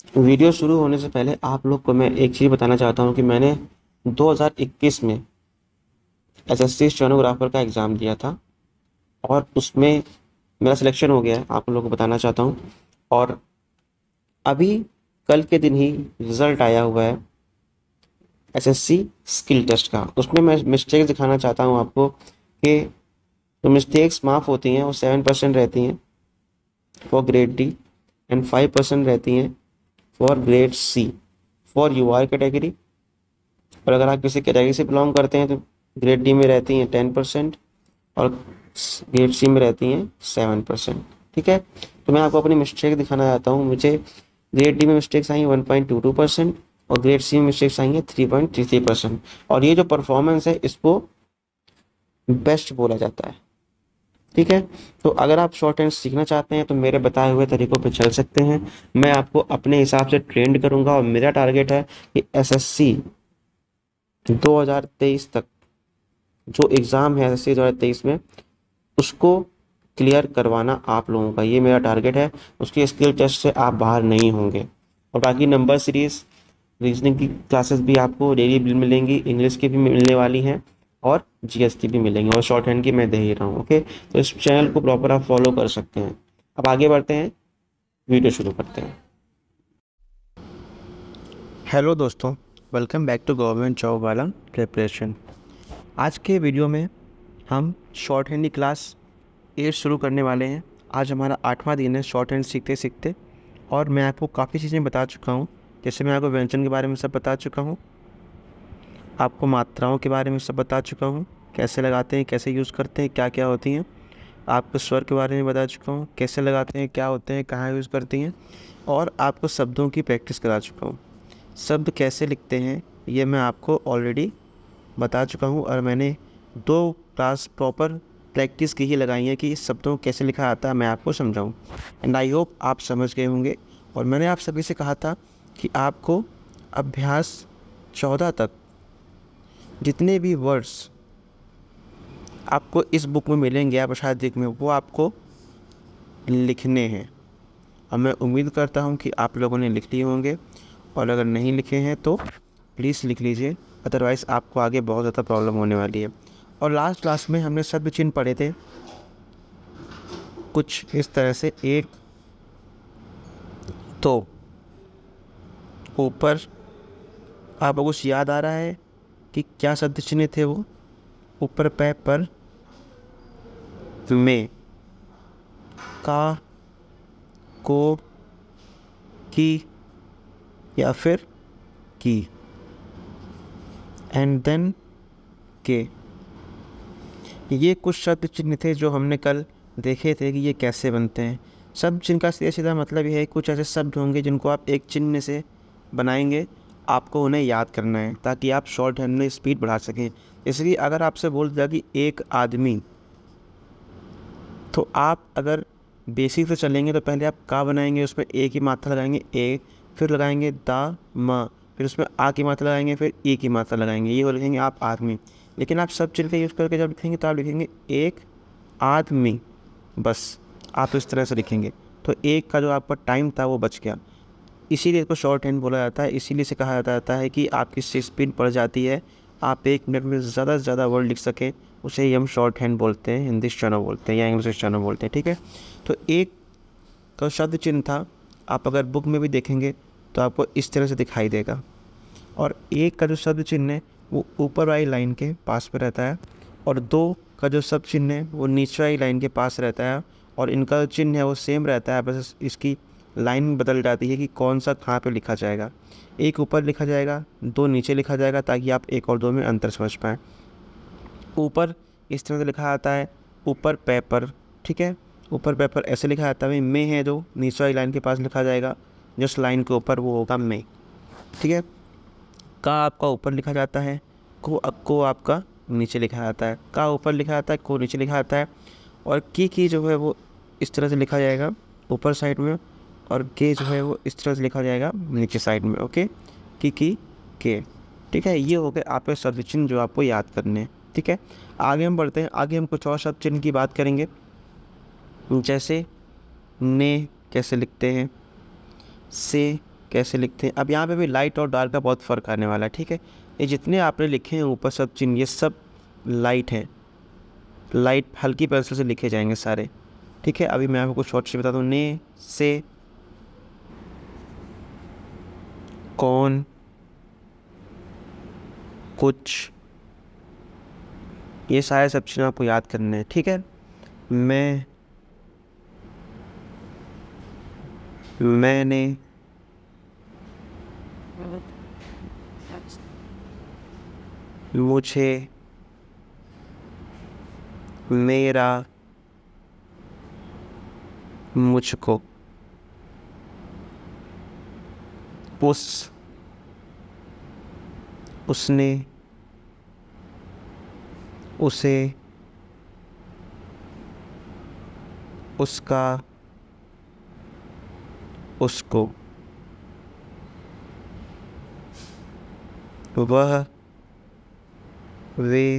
Video शुरू होने से पहले आप लोग को मैं एक चीज़ बताना चाहता हूँ कि मैंने 2021 में एसएससी स्टेनोग्राफर का एग्ज़ाम दिया था और उसमें मेरा सिलेक्शन हो गया है, आप लोगों को बताना चाहता हूँ। और अभी कल के दिन ही रिज़ल्ट आया हुआ है एसएससी स्किल टेस्ट का। उसमें मैं मिस्टेक्स दिखाना चाहता हूँ आपको कि जो मिस्टेक्स माफ़ होती हैं वो 7% रहती हैं फॉर ग्रेड डी एंड 5% रहती हैं for grade C for UR category. और अगर आप किसी कैटेगरी से बिलोंग करते हैं तो ग्रेड डी में रहती हैं 10% और ग्रेड सी में रहती हैं 7%। ठीक है, तो मैं आपको अपनी मिस्टेक दिखाना चाहता हूँ। मुझे ग्रेड डी में मिस्टेक्स आई हैं 1.22% और ग्रेड सी में मिस्टेक्स आई हैं 3.33%। और ये जो परफॉर्मेंस है इसको बेस्ट बोला जाता है। ठीक है, तो अगर आप शॉर्ट हैंड सीखना चाहते हैं तो मेरे बताए हुए तरीकों पे चल सकते हैं। मैं आपको अपने हिसाब से ट्रेंड करूंगा और मेरा टारगेट है कि एसएससी 2023 तक जो एग्ज़ाम है एसएससी 2023 में उसको क्लियर करवाना आप लोगों का, ये मेरा टारगेट है। उसकी स्किल टेस्ट से आप बाहर नहीं होंगे। और बाकी नंबर सीरीज रीजनिंग की क्लासेस भी आपको डेली मिलेंगी, इंग्लिश की भी मिलने वाली हैं और जीएस की भी मिलेंगी और शॉर्ट हैंड की मैं दे ही रहा हूँ। ओके, तो इस चैनल को प्रॉपर आप फॉलो कर सकते हैं। अब आगे बढ़ते हैं, वीडियो शुरू करते हैं। हेलो दोस्तों, welcome back to government job वाला प्रिपरेशन। आज के वीडियो में हम शॉर्ट हैंड की क्लास 8 शुरू करने वाले हैं। आज हमारा 8वां दिन है शॉर्ट हैंड सीखते सीखते और मैं आपको काफ़ी चीज़ें बता चुका हूँ। जैसे मैं आपको व्यंजन के बारे में सब बता चुका हूँ, आपको मात्राओं के बारे में सब बता चुका हूँ, कैसे लगाते हैं, कैसे यूज़ करते हैं, क्या क्या होती हैं। आपको स्वर के बारे में बता चुका हूँ, कैसे लगाते हैं, क्या होते हैं, कहाँ यूज़ करती हैं। और आपको शब्दों की प्रैक्टिस करा चुका हूँ। शब्द कैसे लिखते हैं ये मैं आपको ऑलरेडी बता चुका हूँ और मैंने 2 क्लास प्रॉपर प्रैक्टिस की ही लगाई है कि इस शब्दों को कैसे लिखा आता है मैं आपको समझाऊँ। एंड आई होप आप समझ गए होंगे। और मैंने आप सभी से कहा था कि आपको अभ्यास 14 तक जितने भी वर्ड्स आपको इस बुक में मिलेंगे या प्रसादिक में, वो आपको लिखने हैं। और मैं उम्मीद करता हूँ कि आप लोगों ने लिख लिए होंगे और अगर नहीं लिखे हैं तो प्लीज़ लिख लीजिए, अदरवाइज़ आपको आगे बहुत ज़्यादा प्रॉब्लम होने वाली है। और लास्ट क्लास में हमने शब्द चिन्ह पढ़े थे कुछ इस तरह से। एक तो ऊपर आपको कुछ याद आ रहा है कि क्या शब्द चिन्ह थे वो? ऊपर पै पर, में, का, को, की या फिर की, एंड देन के। ये कुछ शब्द चिन्ह थे जो हमने कल देखे थे कि ये कैसे बनते हैं। शब्द चिन्ह का सीधा सीधा मतलब ये है, कुछ ऐसे शब्द होंगे जिनको आप एक चिन्ह से बनाएंगे, आपको उन्हें याद करना है ताकि आप शॉर्ट हैंड में स्पीड बढ़ा सकें। इसलिए अगर आपसे बोल दिया कि एक आदमी, तो आप अगर बेसिक से चलेंगे तो पहले आप का बनाएंगे, उसमें ए की मात्रा लगाएंगे ए, फिर लगाएंगे दा म, फिर उसमें आ की मात्रा लगाएंगे, फिर ई की मात्रा लगाएंगे, ये हो लिखेंगे आप आदमी। लेकिन आप सब चिन्ह का यूज़ करके जब लिखेंगे तो आप लिखेंगे एक आदमी, बस आप इस तरह से लिखेंगे। तो एक का जो आपका टाइम था वो बच गया। इसीलिए इसको शॉर्ट हैंड बोला जाता है। इसीलिए से कहा जाता है कि आपकी स्पीड बढ़ जाती है, आप 1 मिनट में ज़्यादा से ज़्यादा वर्ड लिख सकें, उसे ही हम शॉर्ट हैंड बोलते हैं, हिंदी स्टेनो बोलते हैं या इंग्लिश स्टेनो बोलते हैं। ठीक है, तो एक का शब्द चिन्ह था, आप अगर बुक में भी देखेंगे तो आपको इस तरह से दिखाई देगा। और एक का जो शब्द चिन्ह है वो ऊपर वाली लाइन के पास में रहता है और 2 का जो शब्द चिन्ह है वो नीचे वाली लाइन के पास रहता है। और इनका जो चिन्ह है वो सेम रहता है, बस इसकी लाइन बदल जाती है कि कौन सा कहाँ पे लिखा जाएगा। एक ऊपर लिखा जाएगा, 2 नीचे लिखा जाएगा, ताकि आप 1 और 2 में अंतर समझ पाएँ। ऊपर इस तरह से लिखा आता है, ऊपर पेपर। ठीक है, ऊपर पेपर ऐसे लिखा जाता है। में है जो नीचे वाली लाइन के पास लिखा जाएगा, जस्ट लाइन के ऊपर, वो होगा में। ठीक है, का आपका ऊपर लिखा जाता है, को आपका नीचे लिखा जाता है। का ऊपर लिखा जाता है, को नीचे लिखा जाता है। और की जो है वो इस तरह से लिखा जाएगा ऊपर साइड में, और के जो है वो इस तरह से लिखा जाएगा नीचे साइड में। ओके, की के। ठीक है, ये हो गए आपके शब्द चिन्ह जो आपको याद करने हैं। ठीक है, आगे हम बढ़ते हैं। आगे हम कुछ और शब्द चिन्ह की बात करेंगे, जैसे ने कैसे लिखते हैं, से कैसे लिखते हैं। अब यहाँ पे भी लाइट और डार्क का बहुत फ़र्क आने वाला है, ठीक है। ये जितने आपने लिखे हैं ऊपर सब चिन्ह, ये सब लाइट हैं, लाइट हल्की पेंसिल से लिखे जाएंगे सारे, ठीक है। अभी मैं आपको कुछ शॉर्ट से बता दूँ। ने, से, कौन, कुछ, ये सारे सब चिन्ह आपको याद करने हैं, ठीक है। मैं, मैंने, मुझे, मेरा, मुझको, उस, उसने, उसे, उसका, उसको, वह, वे,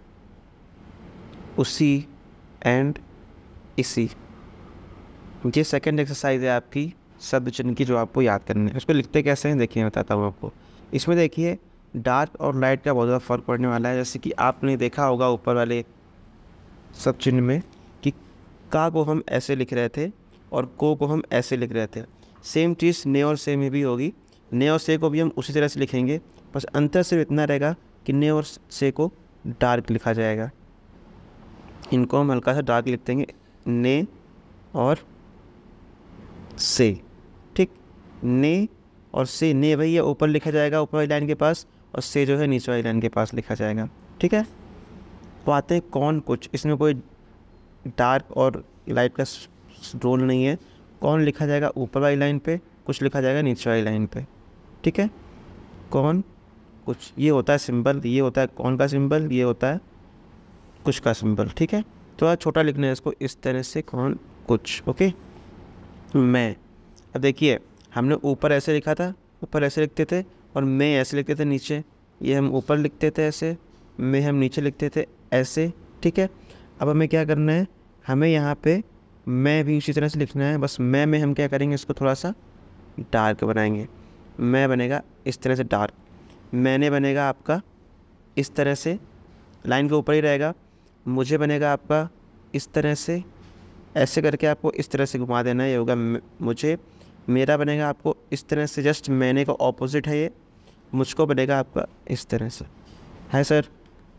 उसी एंड इसी। ये सेकंड एक्सरसाइज है आपकी शब्द चिन्ह की, जो आपको याद करनी है। उसको लिखते कैसे हैं देखिए, मैं बताता हूँ आपको। इसमें देखिए डार्क और लाइट का बहुत ज़्यादा फ़र्क पड़ने वाला है। जैसे कि आपने देखा होगा ऊपर वाले सब चिन्ह में कि का को हम ऐसे लिख रहे थे और को हम ऐसे लिख रहे थे। सेम चीज़ ने और से में भी होगी। ने और से को भी हम उसी तरह से लिखेंगे, बस अंतर सिर्फ इतना रहेगा कि ने और से को डार्क लिखा जाएगा। इनको हम हल्का सा डार्क लिख देंगे, ने और से, ठीक। ने और से, ने भाई ये ऊपर लिखा जाएगा ऊपर वाली लाइन के पास, और से जो है नीचे वाली लाइन के पास लिखा जाएगा, ठीक है। तो आते हैं कौन कुछ। इसमें कोई डार्क और लाइट का रोल नहीं है। कौन लिखा जाएगा ऊपर वाली लाइन पे, कुछ लिखा जाएगा नीचे वाली लाइन पे, ठीक है। कौन कुछ, ये होता है सिंबल, ये होता है कौन का सिंबल, ये होता है कुछ का सिंबल, ठीक है। थोड़ा छोटा लिखना है इसको इस तरह से, कौन कुछ, ओके। मैं, अब देखिए हमने ऊपर ऐसे लिखा था, ऊपर ऐसे लिखते थे, और मैं ऐसे लिखते थे नीचे। ये हम ऊपर लिखते थे ऐसे, मैं हम नीचे लिखते थे ऐसे, ठीक है। अब हमें क्या करना है, हमें यहाँ पे मैं भी उसी तरह से लिखना है, बस मैं में हम क्या करेंगे, इसको थोड़ा सा डार्क बनाएंगे। मैं बनेगा इस तरह से डार्क, मैंने बनेगा आपका इस तरह से लाइन के ऊपर ही रहेगा। मुझे बनेगा आपका इस तरह से, ऐसे करके आपको इस तरह से घुमा देना है, ये होगा मुझे। मेरा बनेगा आपको इस तरह से, जस्ट मैंने का ऑपोजिट है ये। मुझको बनेगा आपका इस तरह से, है सर,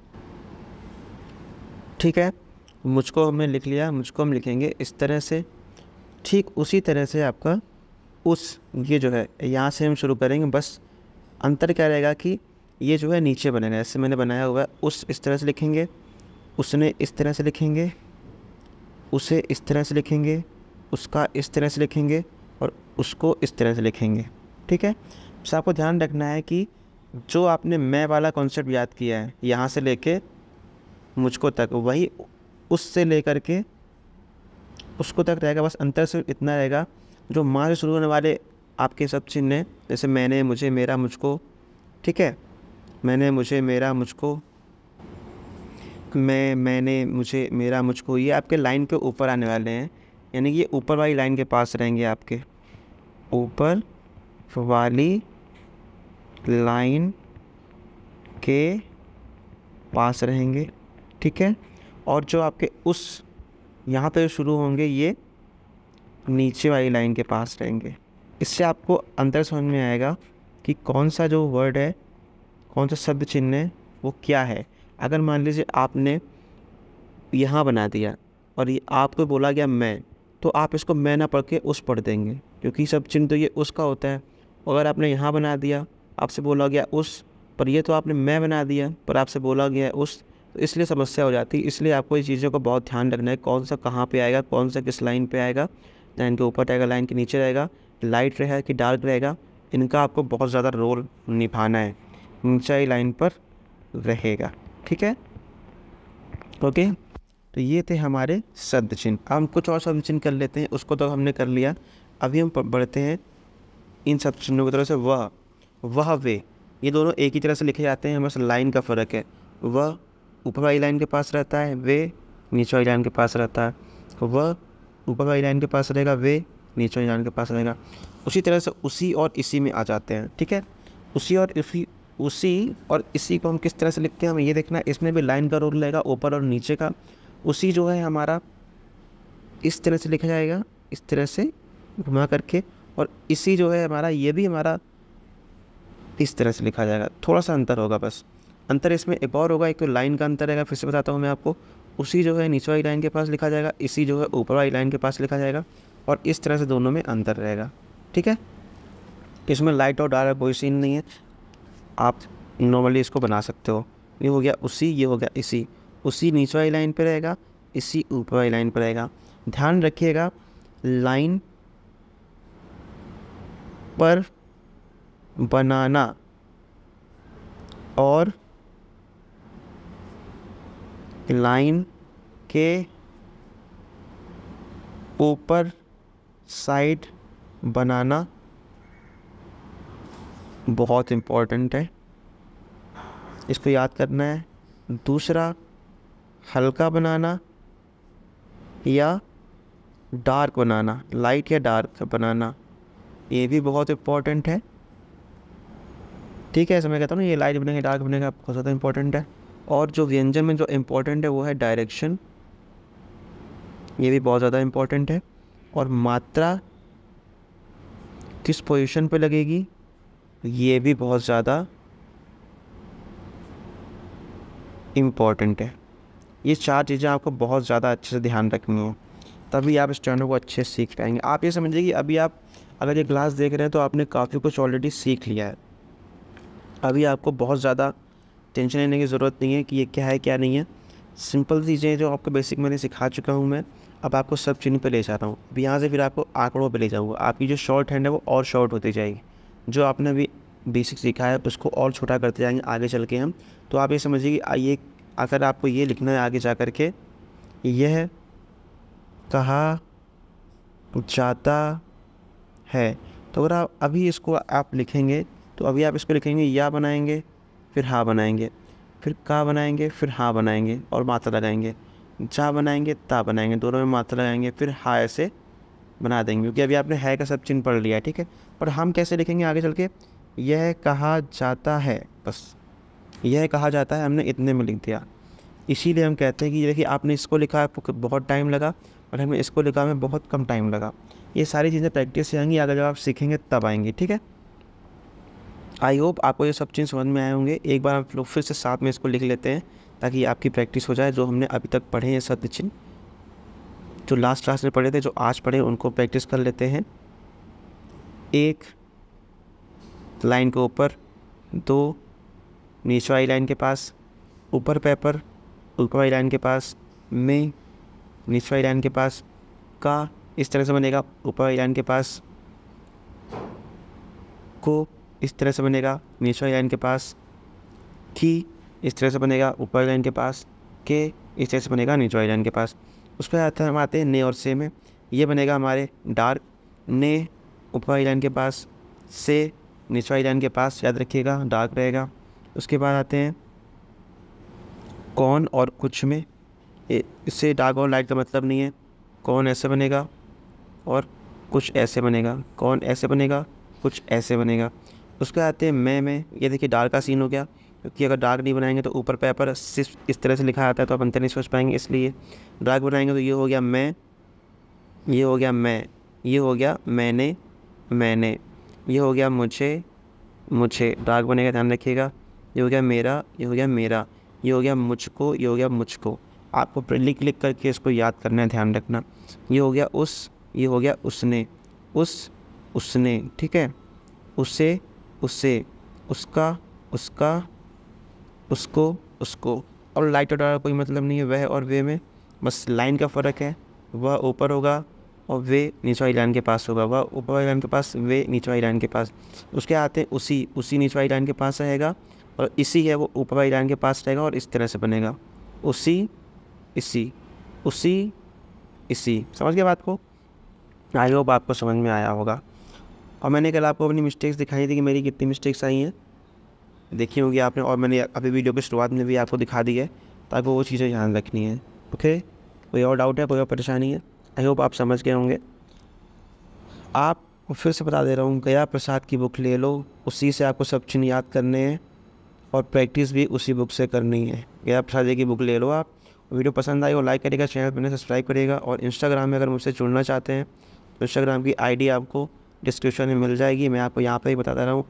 ठीक है। मुझको हमने लिख लिया, मुझको हम लिखेंगे इस तरह से, ठीक उसी तरह से आपका उस, ये जो है यहाँ से हम शुरू करेंगे। बस अंतर क्या रहेगा कि ये जो है नीचे बनेगा, ऐसे मैंने बनाया हुआ है। उस इस तरह से लिखेंगे, उसने इस तरह से लिखेंगे, उसे इस तरह से लिखेंगे, उसका इस तरह से लिखेंगे, और उसको इस तरह से लिखेंगे, ठीक है। बस आपको ध्यान रखना है कि जो आपने मैं वाला कॉन्सेप्ट याद किया है यहाँ से लेके मुझको तक, वही उससे लेकर के उसको तक रहेगा। बस अंतर सिर्फ इतना रहेगा, जो माँ से शुरू होने वाले आपके सब चिन्ह हैं, जैसे मैंने, मुझे, मेरा, मुझको, ठीक है। मैंने, मुझे, मेरा, मुझको, मैंने, मुझे, मेरा, मुझको, ये आपके लाइन के ऊपर आने वाले हैं, यानी कि ये ऊपर वाली लाइन के पास रहेंगे, आपके ऊपर वाली लाइन के पास रहेंगे, ठीक है। और जो आपके उस यहाँ पे शुरू होंगे, ये नीचे वाली लाइन के पास रहेंगे। इससे आपको अंतर समझ में आएगा कि कौन सा जो वर्ड है, कौन सा शब्द चिन्ह है, वो क्या है। अगर मान लीजिए आपने यहाँ बना दिया और ये आपको बोला गया मैं, तो आप इसको मैं ना पढ़ के उस पढ़ देंगे, क्योंकि सब चिन्ह तो ये उसका होता है। अगर आपने यहाँ बना दिया, आपसे बोला गया उस, पर ये तो आपने मैं बना दिया, पर आपसे बोला गया उस, तो इसलिए समस्या हो जाती है। इसलिए आपको ये चीज़ों को बहुत ध्यान रखना है, कौन सा कहाँ पे आएगा, कौन सा किस लाइन पे आएगा, लाइन के ऊपर रहेगा, लाइन के नीचे रहेगा, लाइट रहेगा कि डार्क रहेगा, इनका आपको बहुत ज़्यादा रोल निभाना है। ऊंचाई लाइन पर रहेगा, ठीक है, ओके। तो ये थे हमारे शब्द चिन्ह। अब हम कुछ और शब्द चिन्ह कर लेते हैं, उसको तो हमने कर लिया। अभी हम बढ़ते हैं इन शब्द चिन्हों की तरफ से। वह, वे, ये दोनों एक ही तरह से लिखे जाते हैं, बस लाइन का फ़र्क है। वह ऊपर वाली लाइन के पास रहता है, वे नीचे वाली लाइन के पास रहता है। वह ऊपर वाली लाइन के पास रहेगा, वे नीचे वाली लाइन के पास रहेगा। उसी तरह से उसी और इसी में आ जाते हैं, ठीक है। उसी और इसी को हम किस तरह से लिखते हैं, हमें ये देखना है। इसमें भी लाइन का रोल रहेगा, ऊपर और नीचे का। उसी जो है हमारा इस तरह से लिखा जाएगा, इस तरह से घुमा करके, और इसी जो है हमारा, ये भी हमारा इस तरह से लिखा जाएगा। थोड़ा सा अंतर होगा बस। अंतर इसमें एक और होगा, एक तो लाइन का अंतर रहेगा, फिर से बताता हूँ मैं आपको। उसी जो है नीचे वाली लाइन के पास लिखा जाएगा, इसी जो है ऊपर वाली लाइन के पास लिखा जाएगा, और इस तरह से दोनों में अंतर रहेगा, ठीक है। इसमें लाइट और डार्क कोई सीन नहीं है, आप नॉर्मली इसको बना सकते हो। ये हो गया उसी, ये हो गया इसी। उसी नीचे वाली लाइन पे रहेगा, इसी ऊपर वाली लाइन पे रहेगा। ध्यान रखिएगा, लाइन पर बनाना और लाइन के ऊपर साइड बनाना बहुत इम्पोर्टेंट है, इसको याद करना है। दूसरा, हल्का बनाना या डार्क बनाना, लाइट या डार्क बनाना, ये भी बहुत इम्पोर्टेंट है, ठीक है। ऐसा मैं कहता हूँ ना, ये लाइट बनेगा डार्क बनेगा, बहुत ज़्यादा इम्पोर्टेंट है। और जो व्यंजन में जो इम्पोर्टेंट है वो है डायरेक्शन, ये भी बहुत ज़्यादा इम्पोर्टेंट है। और मात्रा किस पोजीशन पे लगेगी, ये भी बहुत ज़्यादा इम्पोर्टेंट है। ये 4 चीज़ें आपको बहुत ज़्यादा अच्छे से ध्यान रखनी है, तभी आप इस चैनल को अच्छे से सीख पाएंगे। आप ये समझिए कि अभी आप अगर ये क्लास देख रहे हैं तो आपने काफ़ी कुछ ऑलरेडी सीख लिया है। अभी आपको बहुत ज़्यादा टेंशन लेने की ज़रूरत नहीं है कि ये क्या है क्या नहीं है। सिंपल चीज़ें जो आपको बेसिक मैंने सिखा चुका हूँ मैं, अब आपको सब चीज़ पे ले जा रहा हूँ। अब यहाँ से फिर आपको आंकड़ों पे ले जाऊँगा, आपकी जो शॉर्ट हैंड है वो और शॉर्ट होती जाएगी। जो आपने अभी बेसिक सीखा है उसको और छोटा करते जाएंगे आगे चल के हम। तो आप ये समझिए कि ये अगर आपको ये लिखना है आगे जा कर के, यह कहा जाता है, तो अगर आप अभी इसको आप लिखेंगे तो अभी आप इसको लिखेंगे या बनाएंगे, फिर हाँ बनाएंगे, फिर का बनाएंगे, फिर हाँ बनाएंगे और मात्रा लगाएंगे, जा बनाएंगे, ता बनाएंगे, दोनों में मात्रा लगाएंगे, फिर हाँ ऐसे बना देंगे, क्योंकि अभी आपने है का सब चिन्ह पढ़ लिया है, ठीक है। पर हम कैसे लिखेंगे आगे चल के, यह कहा जाता है, बस यह कहा जाता है हमने इतने में लिख दिया। इसीलिए हम कहते हैं कि देखिए आपने इसको लिखा आपको बहुत टाइम लगा और हमें इसको लिखा हमें बहुत कम टाइम लगा। ये सारी चीज़ें प्रैक्टिस से आएंगी, अगर जब आप सीखेंगे तब आएंगी, ठीक है। आई होप आपको ये सब चीज़ समझ में आए होंगे। एक बार आप लोग फिर से साथ में इसको लिख लेते हैं ताकि आपकी प्रैक्टिस हो जाए। जो हमने अभी तक पढ़े हैं शब्द चिन्ह, जो लास्ट क्लास में पढ़े थे, जो आज पढ़े, उनको प्रैक्टिस कर लेते हैं। एक लाइन के ऊपर, 2 नीचे वाली लाइन के पास, ऊपर पेपर, ऊपर वाली लाइन के पास, में नीचे वाली लाइन के पास, का इस तरह से बनेगा ऊपर वाली लाइन के पास, को इस तरह से बनेगा नीचे वाली लाइन के पास, की इस तरह से बनेगा ऊपर वाली लाइन के पास, के इस तरह से बनेगा नीचे वाली लाइन के पास। उस पर आता है हम आते हैं ने और से में। ये बनेगा हमारे डार्क, ने ऊपर वाली लाइन के पास, से नीचे वाली लाइन के पास, याद रखिएगा डार्क रहेगा। उसके बाद आते हैं कौन और कुछ में। इससे डार्क और लाइट का मतलब नहीं है। कौन ऐसे बनेगा और कुछ ऐसे बनेगा, कौन ऐसे बनेगा, कुछ ऐसे बनेगा। उसके आते हैं मैं में। ये देखिए डार्क का सीन हो गया, क्योंकि अगर डार्क नहीं बनाएंगे तो ऊपर पेपर सिर्फ इस तरह से लिखा आता है तो आप अंतर नहीं सोच पाएंगे, इसलिए डार्क बनाएंगे। तो ये हो गया मैं, ये हो गया मैं, ये हो गया मैंने, मैंने, ये हो गया मुझे, मुझे डार्क बनेगा, ध्यान रखिएगा। ये हो गया मेरा, ये हो गया मेरा, ये हो गया मुझको, ये हो गया मुझको। आपको लिख लिख करके इसको याद करना है, ध्यान रखना। ये हो गया उस, ये हो गया उसने, उस, उसने, ठीक है। उसे, उससे, उसका, उसका, उसको, उसको। और लाइट और डार्क कोई मतलब नहीं है, वह और वे में बस लाइन का फ़र्क है। वह ऊपर होगा और वे नीचे वाली लाइन के पास होगा, वह ऊपर वाली लाइन के पास, वे नीचे वाली लाइन के पास। उसके आते हैं उसी, उसी नीचे वाली लाइन के पास रहेगा और इसी है वो ऊपर वाली लाइन के पास रहेगा और इस तरह से बनेगा उसी, इसी, उसी, इसी। समझ गए बात को? आई होप आपको समझ में आया होगा। और मैंने कल आपको अपनी मिस्टेक्स दिखाई थी कि मेरी कितनी मिस्टेक्स आई हैं, देखी होगी आपने, और मैंने अभी वीडियो की शुरुआत में भी आपको दिखा दी है, ताकि वो चीज़ें ध्यान रखनी है। ओके, कोई और डाउट है, कोई और परेशानी है? आई होप आप समझ गए होंगे। आप और फिर से बता दे रहा हूँ, गया प्रसाद की बुक ले लो, उसी से आपको सब चिन्ह याद करने हैं और प्रैक्टिस भी उसी बुक से करनी है। गया प्रसाद जी की बुक ले लो आप। वीडियो पसंद आई हो लाइक करिएगा, चैनल पर सब्सक्राइब करिएगा, और इंस्टाग्राम में अगर मुझसे जुड़ना चाहते हैं तो इंस्टाग्राम की आईडी आपको डिस्क्रिप्शन में मिल जाएगी। मैं आपको यहाँ पर ही बता दे रहा हूँ,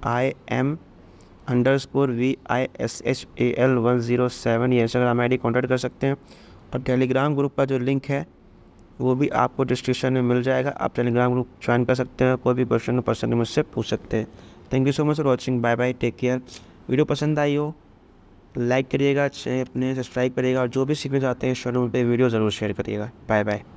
IM_VISHAL107, ये इंस्टाग्राम ID कॉन्टैक्ट कर सकते हैं। और टेलीग्राम ग्रुप का जो लिंक है वो भी आपको डिस्क्रिप्शन में मिल जाएगा, आप टेलीग्राम ग्रुप ज्वाइन कर सकते हैं। कोई भी क्वेश्चन पर्सनली मुझसे पूछ सकते हैं। Thank you so much for watching, bye bye, take care. Video पसंद आई हो लाइक करिएगा, अपने सब्सक्राइब करिएगा, और जो भी सीखना चाहते हैं इस चैनल पे वीडियो ज़रूर शेयर करिएगा। Bye bye.